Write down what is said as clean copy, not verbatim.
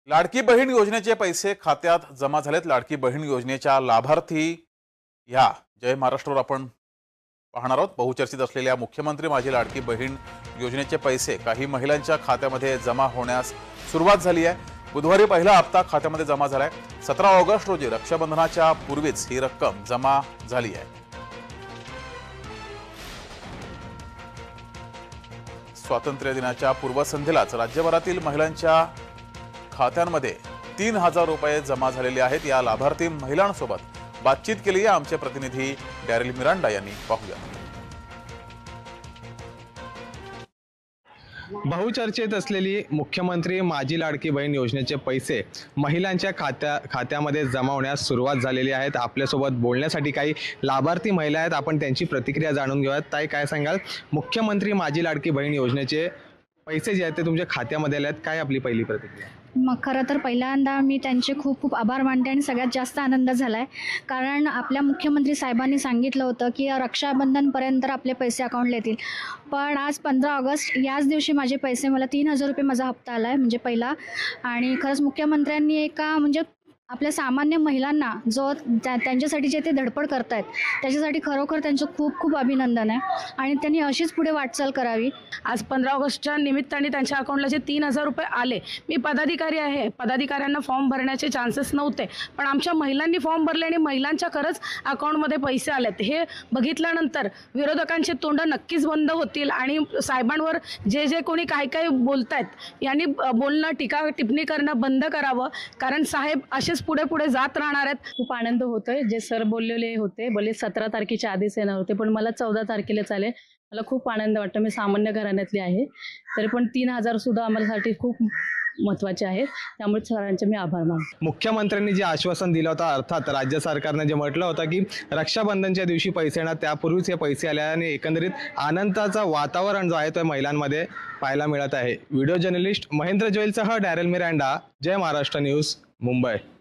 लाडकी बहीण योजनेचे पैसे खात्यात जमा झालेत। लाडकी बहीण योजनेच्या लाभार्थी ह्या जय महाराष्ट्रावर आपण पाहणार आहोत। बहुचर्चित असलेल्या मुख्यमंत्री माझी लाडकी बहीण योजनेचे पैसे काही महिलांच्या खात्यामध्ये जमा होण्यास सुरुवात झाली आहे। बुधवारी पहिला हप्ता खात्यामध्ये जमा झालाय। 17 ऑगस्ट रोजी रक्षाबंधनाच्या पूर्वीच ही रक्कम जमा झाली आहे। स्वातंत्र्य दिनाच्या पूर्वसंध्येलाच राज्यभरातील महिलांच्या खात्यांमध्ये 3000 रुपये जमा झालेले आहेत। या लाभार्थी महिलांसोबत बातचीत केली आहे आमचे प्रतिनिधी डॅरेल मिरांडा यांनी। पाहूया। बहुचर्चित असलेली मुख्यमंत्री माझी लाडकी बहीण योजनेचे पैसे महिलांच्या खात्यामध्ये जमा होण्यास सुरुवात झालेली आहेत। आपल्यासोबत बोलण्यासाठी काही लाभार्थी महिला आहेत, आपण त्यांची प्रतिक्रिया जाणून घेऊयात। ताई, काय सांगाल, मुख्यमंत्री माझी लाडकी बहीण योजनेचे पैसे जे आहेत ते तुमच्या खात्यामध्ये आले आहेत, काय आपली पहिली प्रतिक्रिया? मग खरं तर पहिल्यांदा मी त्यांचे खूप खूप आभार मानते आणि सगळ्यात जास्त आनंद झाला आहे, कारण आपल्या मुख्यमंत्री साहेबांनी सांगितलं होतं की रक्षाबंधनपर्यंत आपले पैसे अकाउंटला येतील। पण आज 15 ऑगस्ट याच दिवशी माझे पैसे मला 3000 रुपये माझा हप्ता आला आहे, म्हणजे पहिला। आणि खरंच मुख्यमंत्र्यांनी एका म्हणजे आपल्या सामान्य महिलांना जो त्यांच्यासाठी जे ते धडपड करतायत त्याच्यासाठी खरोखर त्यांचं खूप खूप अभिनंदन आहे आणि त्यांनी अशीच पुढे वाटचाल करावी। आज 15 ऑगस्टच्या निमित्ताने त्यांच्या अकाउंटला जे 3000 रुपये आले, मी पदाधिकारी आहे, पदाधिकाऱ्यांना फॉर्म भरण्याचे चान्सेस नव्हते, पण आमच्या महिलांनी फॉर्म भरले आणि महिलांच्या खरंच अकाउंटमध्ये पैसे आलेत। हे बघितल्यानंतर विरोधकांचे तोंड नक्कीच बंद होतील आणि साहेबांवर जे जे कोणी काय काय बोलतायत यांनी बोलणं, टीका टिप्पणी करणं बंद करावं, कारण साहेब असे पुढे पुढे जात राहणार आहेत। खूप आनंद होतोय। जे सर बोललेले होते, बोले 17 तारखेच्या आधीच येणार होते, पण मला 14 तारखेलाच आले। मला खूप आनंद वाटतो। मी सामान्य घराण्यातली आहे, तरी पण 3000 सुद्धा आम्हासाठी खूप महत्त्वाचे आहेत, त्यामुळे सरांचे मी आभार मानतो। मुख्यमंत्र्यांनी जे आश्वासन दिलं होतं, अर्थात राज्य सरकारने जे म्हटलं होतं की रक्षाबंधनच्या दिवशी पैसे येणार, त्यापूर्वीच हे पैसे आले आणि एकंदरीत आनंदाचं वातावरण जो आहे तो महिलांमध्ये पाहायला मिळत आहे। व्हिडिओ जर्नलिस्ट महेंद्र जोईलसह डॅरेल मिरांडा, जय महाराष्ट्र न्यूज, मुंबई।